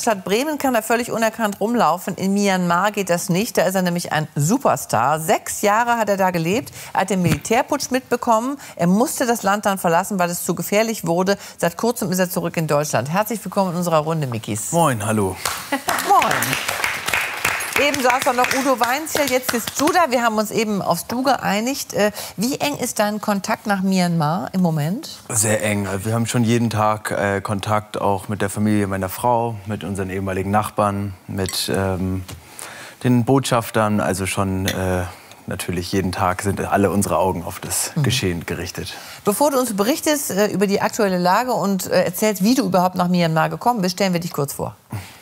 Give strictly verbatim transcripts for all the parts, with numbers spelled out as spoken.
Hauptstadt Bremen kann er völlig unerkannt rumlaufen. In Myanmar geht das nicht. Da ist er nämlich ein Superstar. Sechs Jahre hat er da gelebt. Er hat den Militärputsch mitbekommen. Er musste das Land dann verlassen, weil es zu gefährlich wurde. Seit kurzem ist er zurück in Deutschland. Herzlich willkommen in unserer Runde, Mikis. Moin, hallo. Moin. Eben saß da noch Udo Weinzierl, jetzt bist du da. Wir haben uns eben aufs Du geeinigt. Wie eng ist dein Kontakt nach Myanmar im Moment? Sehr eng. Wir haben schon jeden Tag äh, Kontakt, auch mit der Familie meiner Frau, mit unseren ehemaligen Nachbarn, mit ähm, den Botschaftern. Also schon äh, natürlich jeden Tag sind alle unsere Augen auf das mhm. Geschehen gerichtet. Bevor du uns berichtest äh, über die aktuelle Lage und äh, erzählst, wie du überhaupt nach Myanmar gekommen bist, stellen wir dich kurz vor.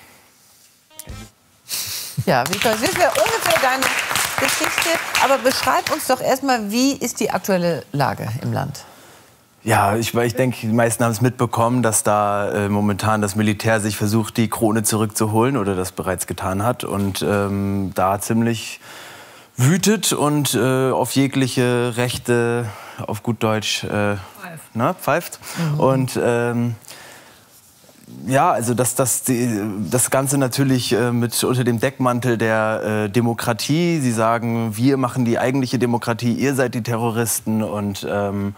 Ja, Victor, das wissen wir ungefähr deine Geschichte. Aber beschreib uns doch erstmal, wie ist die aktuelle Lage im Land? Ja, ich, ich denke, die meisten haben es mitbekommen, dass da äh, momentan das Militär sich versucht, die Krone zurückzuholen oder das bereits getan hat. Und ähm, da ziemlich wütet und äh, auf jegliche Rechte, auf gut Deutsch, äh, ne, pfeift. Mhm. Und ähm, ja, also dass das, die, das Ganze natürlich äh, mit unter dem Deckmantel der äh, Demokratie. Sie sagen, wir machen die eigentliche Demokratie, ihr seid die Terroristen. Und ähm,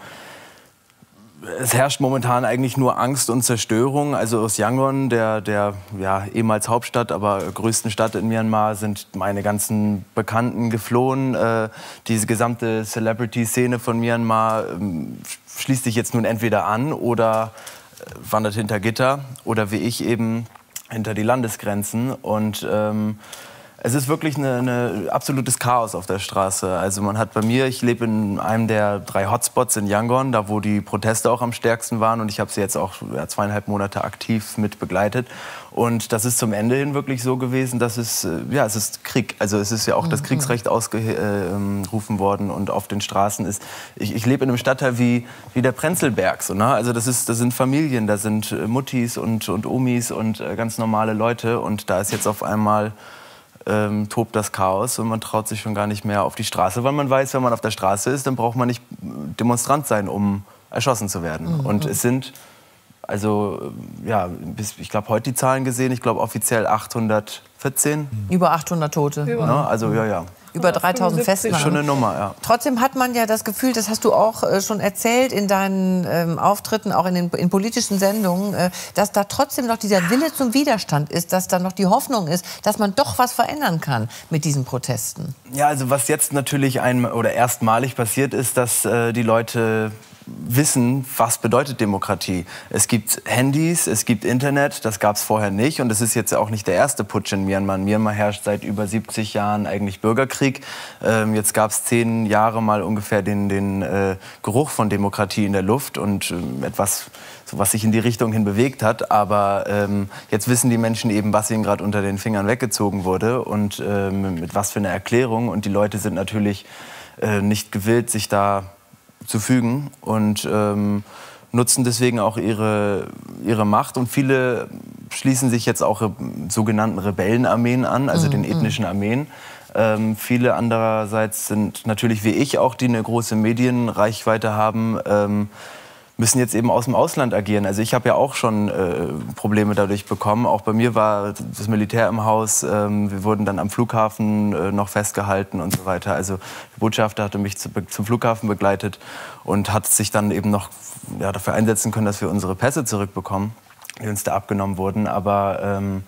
es herrscht momentan eigentlich nur Angst und Zerstörung. Also aus Yangon, der, der ja, ehemals Hauptstadt, aber größten Stadt in Myanmar, sind meine ganzen Bekannten geflohen. Äh, diese gesamte Celebrity-Szene von Myanmar äh, schließt sich jetzt nun entweder an oder wandert hinter Gitter oder wie ich eben hinter die Landesgrenzen. Und ähm, es ist wirklich eine, eine absolutes Chaos auf der Straße. Also man hat bei mir, ich lebe in einem der drei Hotspots in Yangon, da wo die Proteste auch am stärksten waren. Und ich habe sie jetzt auch ja, zweieinhalb Monate aktiv mit begleitet. Und das ist zum Ende hin wirklich so gewesen, dass es, ja, es ist Krieg. Also es ist ja auch das Kriegsrecht ausgerufen worden und auf den Straßen ist. Ich, ich lebe in einem Stadtteil wie, wie der Prenzlberg. So, ne? Also das, ist, das sind Familien, da sind Muttis und, und Omis und äh, ganz normale Leute. Und da ist jetzt auf einmal ähm, tobt das Chaos und man traut sich schon gar nicht mehr auf die Straße, weil man weiß, wenn man auf der Straße ist, dann braucht man nicht Demonstrant sein, um erschossen zu werden. Mhm. Und es sind Also, ja, bis, ich glaube, heute die Zahlen gesehen, ich glaube offiziell achthundertvierzehn. Über achthundert Tote. Ja. Ne? Also, ja, ja. Über dreitausend Festnahmen. Schon eine Nummer, ja. Trotzdem hat man ja das Gefühl, das hast du auch äh, schon erzählt in deinen ähm, Auftritten, auch in den in politischen Sendungen, äh, dass da trotzdem noch dieser Wille zum Widerstand ist, dass da noch die Hoffnung ist, dass man doch was verändern kann mit diesen Protesten. Ja, also was jetzt natürlich ein, oder erstmalig passiert ist, dass äh, die Leute wissen, was bedeutet Demokratie. Es gibt Handys, es gibt Internet, das gab es vorher nicht. Und es ist jetzt auch nicht der erste Putsch in Myanmar. Myanmar herrscht seit über siebzig Jahren eigentlich Bürgerkrieg. Ähm, jetzt gab es zehn Jahre mal ungefähr den, den äh, Geruch von Demokratie in der Luft und äh, etwas, so, was sich in die Richtung hin bewegt hat. Aber ähm, jetzt wissen die Menschen eben, was ihnen gerade unter den Fingern weggezogen wurde und ähm, mit was für einer Erklärung. Und die Leute sind natürlich äh, nicht gewillt, sich da zu fügen und ähm, nutzen deswegen auch ihre, ihre Macht. Und viele schließen sich jetzt auch sogenannten Rebellenarmeen an, also mhm. den ethnischen Armeen. Ähm, viele andererseits sind natürlich wie ich auch, die eine große Medienreichweite haben, ähm, müssen jetzt eben aus dem Ausland agieren. Also ich habe ja auch schon äh, Probleme dadurch bekommen. Auch bei mir war das Militär im Haus. Ähm, wir wurden dann am Flughafen äh, noch festgehalten und so weiter. Also der Botschafter hatte mich zu, zum Flughafen begleitet und hat sich dann eben noch ja, dafür einsetzen können, dass wir unsere Pässe zurückbekommen, die uns da abgenommen wurden. Aber ähm,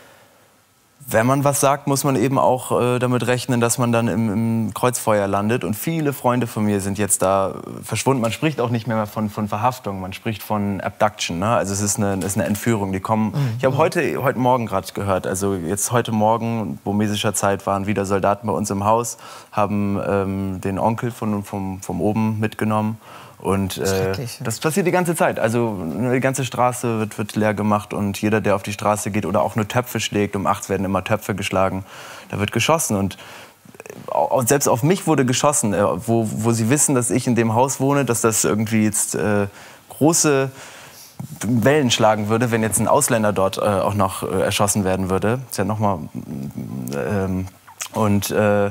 wenn man was sagt, muss man eben auch äh, damit rechnen, dass man dann im, im Kreuzfeuer landet. Und viele Freunde von mir sind jetzt da verschwunden. Man spricht auch nicht mehr von, von Verhaftung, man spricht von Abduction. Ne? Also es ist eine, es ist eine Entführung. Die kommen. Mhm. Ich habe heute, heute Morgen gerade gehört, also jetzt heute Morgen, burmesischer Zeit, waren wieder Soldaten bei uns im Haus, haben ähm, den Onkel von, vom, vom oben mitgenommen. Und äh, das passiert die ganze Zeit. Also die ganze Straße wird, wird leer gemacht und jeder, der auf die Straße geht oder auch nur Töpfe schlägt, um acht werden immer Töpfe geschlagen, da wird geschossen. Und äh, selbst auf mich wurde geschossen, äh, wo, wo sie wissen, dass ich in dem Haus wohne, dass das irgendwie jetzt äh, große Wellen schlagen würde, wenn jetzt ein Ausländer dort äh, auch noch äh, erschossen werden würde. Das ist ja noch mal, ähm, und äh,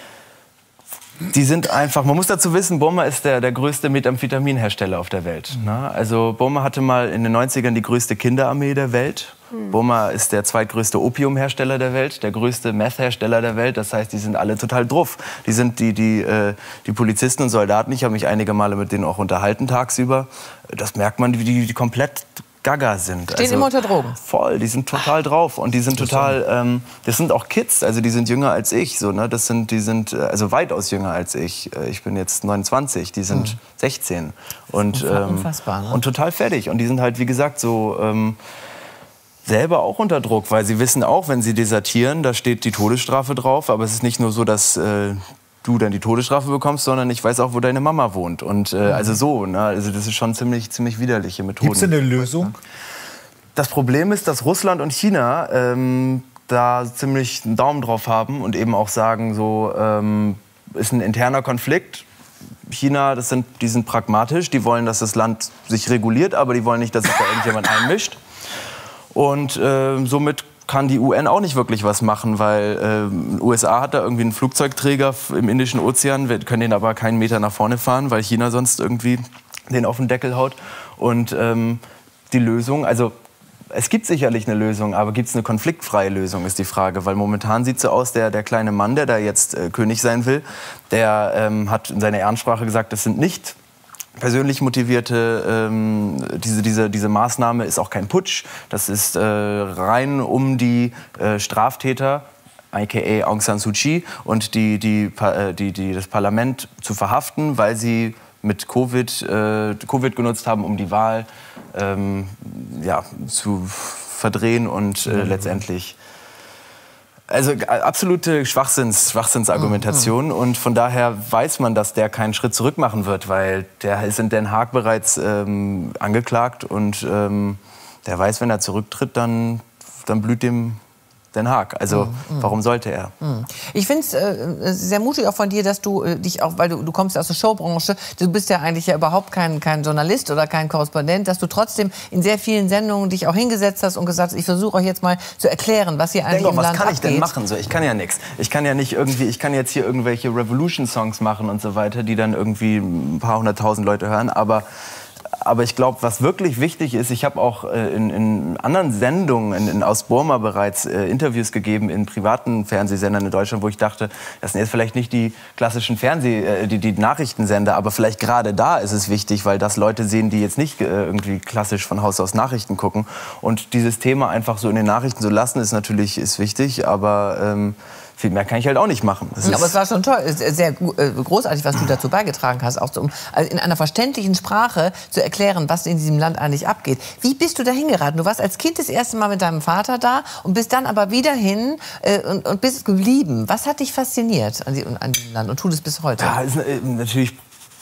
die sind einfach, man muss dazu wissen, Burma ist der, der größte Methamphetaminhersteller auf der Welt. Ne? Also Burma hatte mal in den neunzigern die größte Kinderarmee der Welt. Mhm. Burma ist der zweitgrößte Opiumhersteller der Welt, der größte Meth-Hersteller der Welt. Das heißt, die sind alle total druff. Die sind die, die, äh, die Polizisten und Soldaten. Ich habe mich einige Male mit denen auch unterhalten tagsüber. Das merkt man, wie die, die komplett gaga sind. Stehen also, immer unter Drogen? Voll, die sind total drauf und die sind total, ähm, das sind auch Kids, also die sind jünger als ich, so, ne? Das sind, die sind also weitaus jünger als ich. Ich bin jetzt neunundzwanzig, die sind mhm. sechzehn und, ähm, unfassbar, ne? und total fertig und die sind halt, wie gesagt, so ähm, selber auch unter Druck, weil sie wissen auch, wenn sie desertieren, da steht die Todesstrafe drauf, aber es ist nicht nur so, dass äh, du dann die Todesstrafe bekommst, sondern ich weiß auch, wo deine Mama wohnt. Und äh, also so, ne? Also das ist schon ziemlich, ziemlich widerliche Methoden. Gibt es eine Lösung? Das Problem ist, dass Russland und China ähm, da ziemlich einen Daumen drauf haben und eben auch sagen, so ähm, ist ein interner Konflikt. China, das sind, die sind pragmatisch, die wollen, dass das Land sich reguliert, aber die wollen nicht, dass sich da irgendjemand einmischt. Und äh, somit kann die U N auch nicht wirklich was machen, weil äh, U S A hat da irgendwie einen Flugzeugträger im Indischen Ozean, wir können den aber keinen Meter nach vorne fahren, weil China sonst irgendwie den auf den Deckel haut. Und ähm, die Lösung, also es gibt sicherlich eine Lösung, aber gibt es eine konfliktfreie Lösung, ist die Frage. Weil momentan sieht es so aus, der, der kleine Mann, der da jetzt äh, König sein will, der ähm, hat in seiner Ehrensprache gesagt, das sind nicht persönlich motivierte, ähm, diese, diese, diese Maßnahme ist auch kein Putsch. Das ist äh, rein um die äh, Straftäter, aka Aung San Suu Kyi, und die, die, die, die, das Parlament zu verhaften, weil sie mit Covid, äh, Covid genutzt haben, um die Wahl ähm, ja, zu verdrehen und äh, letztendlich... Also absolute Schwachsinns, Schwachsinnsargumentation. Mhm. Und von daher weiß man, dass der keinen Schritt zurück machen wird, weil der ist in Den Haag bereits ähm, angeklagt und ähm, der weiß, wenn er zurücktritt, dann, dann blüht dem Den Haag. Also mhm. warum sollte er? Mhm. Ich finde es äh, sehr mutig auch von dir, dass du äh, dich auch, weil du, du kommst aus der Showbranche, du bist ja eigentlich ja überhaupt kein, kein Journalist oder kein Korrespondent, dass du trotzdem in sehr vielen Sendungen dich auch hingesetzt hast und gesagt hast, ich versuche euch jetzt mal zu erklären, was hier eigentlich Denk im auch, Land was kann abgeht. ich denn machen? So, ich kann ja nichts. Ich kann ja nicht irgendwie, ich kann jetzt hier irgendwelche Revolution-Songs machen und so weiter, die dann irgendwie ein paar hunderttausend Leute hören, aber Aber ich glaube, was wirklich wichtig ist, ich habe auch äh, in, in anderen Sendungen in, in, aus Burma bereits äh, Interviews gegeben in privaten Fernsehsendern in Deutschland, wo ich dachte, das sind jetzt vielleicht nicht die klassischen Fernseh-, äh, die, die Nachrichtensender, aber vielleicht gerade da ist es wichtig, weil das Leute sehen, die jetzt nicht äh, irgendwie klassisch von Haus aus Nachrichten gucken. Und dieses Thema einfach so in den Nachrichten zu lassen, ist natürlich ist wichtig, aber ähm, viel mehr kann ich halt auch nicht machen. Es aber es war schon toll, sehr großartig, was du dazu beigetragen hast, auch um in einer verständlichen Sprache zu erklären, was in diesem Land eigentlich abgeht. Wie bist du da hingeraten? Du warst als Kind das erste Mal mit deinem Vater da und bist dann aber wieder hin äh, und, und bist geblieben. Was hat dich fasziniert an, die, an diesem Land und tut es bis heute? Ja, ist natürlich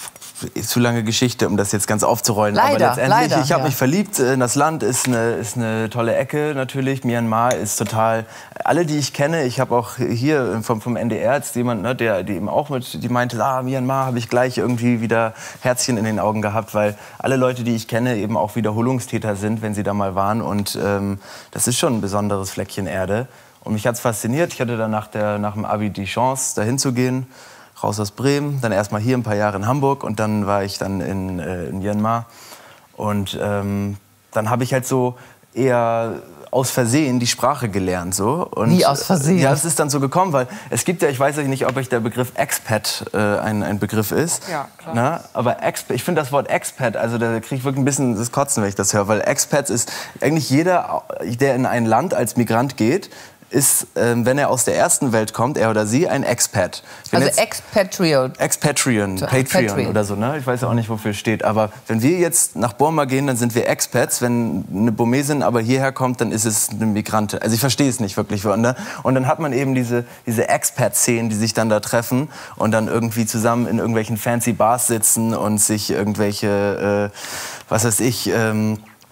zu lange Geschichte, um das jetzt ganz aufzurollen. Leider, aber letztendlich, leider, ich habe ja. mich verliebt in das Land, ist eine, ist eine tolle Ecke natürlich. Myanmar ist total, alle, die ich kenne, ich habe auch hier vom, vom N D R jetzt jemand, ne, der die eben auch mit, die meinte, ah, Myanmar, habe ich gleich irgendwie wieder Herzchen in den Augen gehabt, weil alle Leute, die ich kenne, eben auch Wiederholungstäter sind, wenn sie da mal waren. Und ähm, das ist schon ein besonderes Fleckchen Erde. Und mich hat es fasziniert. Ich hatte dann nach, der, nach dem Abi die Chance, dahin zu gehen. Raus aus Bremen, dann erst mal hier ein paar Jahre in Hamburg und dann war ich dann in, äh, in Myanmar. Und ähm, dann habe ich halt so eher aus Versehen die Sprache gelernt. So. Und, Wie aus Versehen? Ja, es ist dann so gekommen, weil es gibt ja, ich weiß nicht, ob euch der Begriff Expat äh, ein, ein Begriff ist. Ja, klar. Na, aber Expat, ich finde das Wort Expat, also da kriege ich wirklich ein bisschen das Kotzen, wenn ich das höre, weil Expat ist eigentlich jeder, der in ein Land als Migrant geht, ist, ähm, wenn er aus der ersten Welt kommt, er oder sie, ein Expat. Wenn also Expatriot. Expatrian, Patreon oder so, ne? Ich weiß ja auch nicht, wofür es steht. Aber wenn wir jetzt nach Burma gehen, dann sind wir Expats. Wenn eine Burmesin aber hierher kommt, dann ist es eine Migrante. Also ich verstehe es nicht wirklich. Ne? Und dann hat man eben diese, diese Expat-Szenen, die sich dann da treffen und dann irgendwie zusammen in irgendwelchen fancy Bars sitzen und sich irgendwelche, äh, was weiß ich, ähm,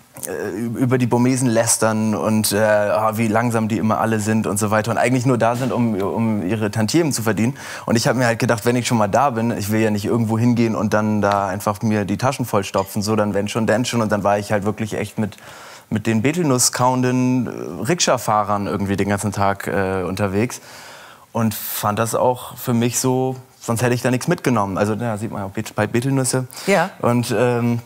über die Burmesen lästern und äh, wie langsam die immer alle sind und so weiter und eigentlich nur da sind, um, um ihre Tantiemen zu verdienen. Und ich habe mir halt gedacht, wenn ich schon mal da bin, ich will ja nicht irgendwo hingehen und dann da einfach mir die Taschen vollstopfen, so dann wenn schon, denn schon. Und dann war ich halt wirklich echt mit, mit den Betelnuss kauenden Rikscha-Fahrern irgendwie den ganzen Tag äh, unterwegs und fand das auch für mich so, sonst hätte ich da nichts mitgenommen. Also da sieht man auch bei Betelnüsse. Ja. Und ähm,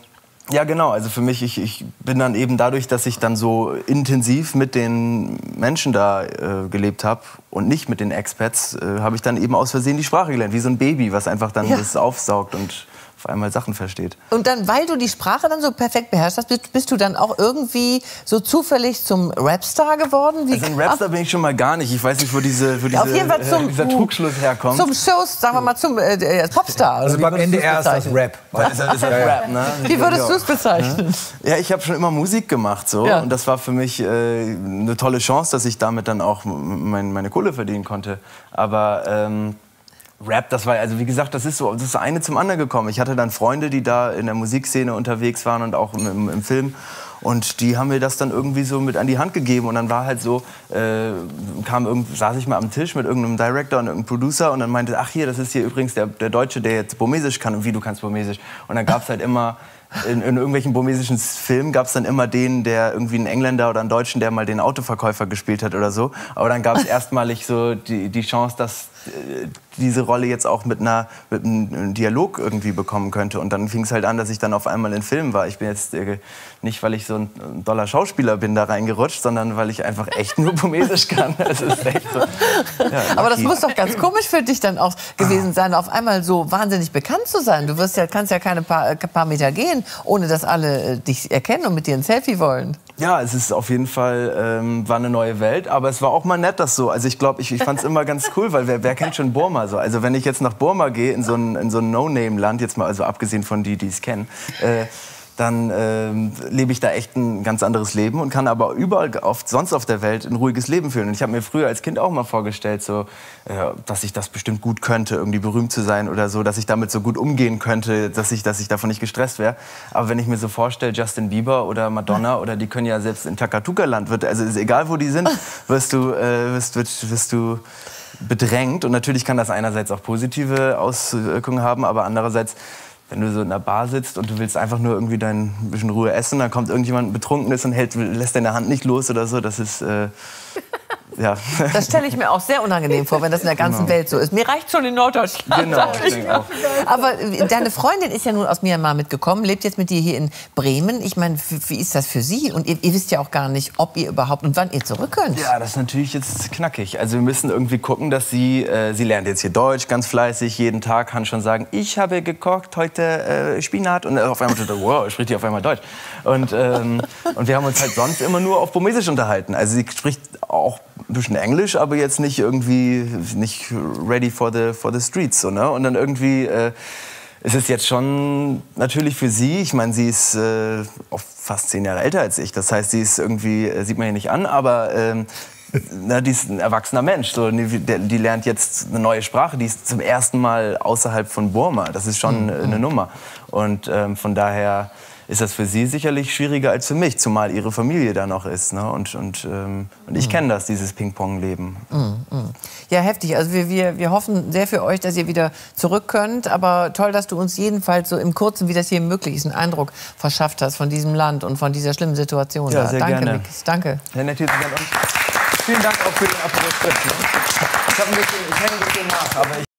Ja, genau. Also für mich, ich, ich bin dann eben dadurch, dass ich dann so intensiv mit den Menschen da äh, gelebt habe und nicht mit den Expats, äh, habe ich dann eben aus Versehen die Sprache gelernt. Wie so ein Baby, was einfach dann ja. das aufsaugt und auf einmal Sachen versteht. Und dann, weil du die Sprache dann so perfekt beherrscht hast, bist, bist du dann auch irgendwie so zufällig zum Rapstar geworden? Wie also ein Rapstar bin ich schon mal gar nicht. Ich weiß nicht, wo, diese, wo diese, auf jeden Fall zum, äh, dieser Trugschluss herkommt. Zum Shows, sagen wir mal, zum äh, Popstar. Also beim N D R ist das Rap. Das ist, das ist Rap, ne? Wie würdest du es bezeichnen? Ja, ich habe schon immer Musik gemacht so ja. und das war für mich äh, eine tolle Chance, dass ich damit dann auch mein, meine Kohle verdienen konnte. Aber ähm, Rap, das war, also wie gesagt, das ist so, das ist eine zum anderen gekommen. Ich hatte dann Freunde, die da in der Musikszene unterwegs waren und auch im, im Film. Und die haben mir das dann irgendwie so mit an die Hand gegeben. Und dann war halt so, äh, kam irgend, saß ich mal am Tisch mit irgendeinem Director und irgendeinem Producer und dann meinte, ach hier, das ist hier übrigens der, der Deutsche, der jetzt Burmesisch kann. Und wie, du kannst Burmesisch? Und dann gab's halt immer, in, in irgendwelchen burmesischen Filmen gab's dann immer den, der irgendwie einen Engländer oder einen Deutschen, der mal den Autoverkäufer gespielt hat oder so. Aber dann gab's erstmalig so die, die Chance, dass äh, diese Rolle jetzt auch mit, einer, mit einem Dialog irgendwie bekommen könnte. Und dann fing es halt an, dass ich dann auf einmal in Filmen war. Ich bin jetzt äh, nicht, weil ich so ein doller Schauspieler bin, da reingerutscht, sondern weil ich einfach echt nur Burmesisch kann. Das ist echt so, ja, aber das muss doch ganz komisch für dich dann auch gewesen sein, auf einmal so wahnsinnig bekannt zu sein. Du wirst ja, kannst ja keine paar, paar Meter gehen, ohne dass alle äh, dich erkennen und mit dir ein Selfie wollen. Ja, es ist auf jeden Fall, ähm, war eine neue Welt, aber es war auch mal nett, das so. Also ich glaube, ich, ich fand es immer ganz cool, weil wer, wer kennt schon Burma so? Also wenn ich jetzt nach Burma gehe, in so ein, in so ein No-Name-Land, jetzt mal, also abgesehen von die, die es kennen, äh, dann ähm, lebe ich da echt ein ganz anderes Leben und kann aber überall auf, sonst auf der Welt ein ruhiges Leben führen. Und ich habe mir früher als Kind auch mal vorgestellt, so, äh, dass ich das bestimmt gut könnte, irgendwie berühmt zu sein oder so, dass ich damit so gut umgehen könnte, dass ich, dass ich davon nicht gestresst wäre. Aber wenn ich mir so vorstelle, Justin Bieber oder Madonna, oder die können ja selbst in Takatuka-Land, wird, also ist egal wo die sind, wirst du, äh, wirst, wirst, wirst du bedrängt. Und natürlich kann das einerseits auch positive Auswirkungen haben, aber andererseits, wenn du so in einer Bar sitzt und du willst einfach nur irgendwie dein bisschen Ruhe essen, dann kommt irgendjemand Betrunkenes und hält, lässt deine Hand nicht los oder so. Das ist, äh, ja. Das stelle ich mir auch sehr unangenehm vor, wenn das in der ganzen genau. Welt so ist. Mir reicht schon in Norddeutschland. Genau, ich denke auch. Aber deine Freundin ist ja nun aus Myanmar mitgekommen, lebt jetzt mit dir hier in Bremen. Ich meine, wie ist das für sie? Und ihr, ihr wisst ja auch gar nicht, ob ihr überhaupt und wann ihr zurück könnt. Ja, das ist natürlich jetzt knackig. Also wir müssen irgendwie gucken, dass sie, äh, sie lernt jetzt hier Deutsch, ganz fleißig, jeden Tag, kann schon sagen, ich habe gekocht heute äh, Spinat. Und auf einmal steht wow, spricht die auf einmal Deutsch. Und, ähm, und wir haben uns halt sonst immer nur auf Burmesisch unterhalten. Also sie spricht auch ein bisschen Englisch, aber jetzt nicht irgendwie nicht ready for the, for the streets. So, ne? Und dann irgendwie äh, ist es jetzt schon natürlich für sie, ich meine, sie ist äh, auch fast zehn Jahre älter als ich. Das heißt, sie ist irgendwie, äh, sieht man hier nicht an, aber ähm, na, die ist ein erwachsener Mensch. So, die, die lernt jetzt eine neue Sprache, die ist zum ersten Mal außerhalb von Burma. Das ist schon mhm. eine Nummer. Und ähm, von daher ist das für sie sicherlich schwieriger als für mich, zumal ihre Familie da noch ist. Ne? Und, und, ähm, und ich kenne das, dieses Ping-Pong-Leben. Ja, heftig. Also wir, wir, wir hoffen sehr für euch, dass ihr wieder zurück könnt. Aber toll, dass du uns jedenfalls so im Kurzen, wie das hier möglich ist, einen Eindruck verschafft hast von diesem Land und von dieser schlimmen Situation. Ja, sehr Danke, gerne. Mikis. Danke. Sehr nett, hier zu sein. Und vielen Dank auch für den Apparat. Ich, hab ein bisschen, ich hänge ein bisschen nach, aber ich